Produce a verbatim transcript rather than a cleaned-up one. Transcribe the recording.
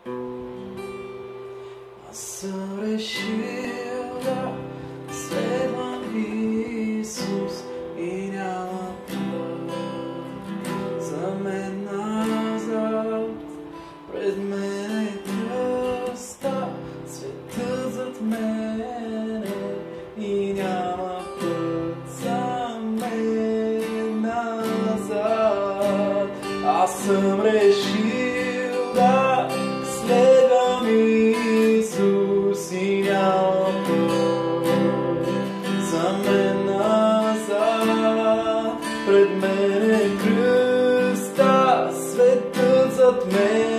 Аз съм решил да следвам Исус и няма път за мен назад. Пред мен е кръста, светът зад мене и няма път за мен назад. Аз съм решил да следвам Исус и няма път за мен назад. Пред мен е кръста, светът зад мен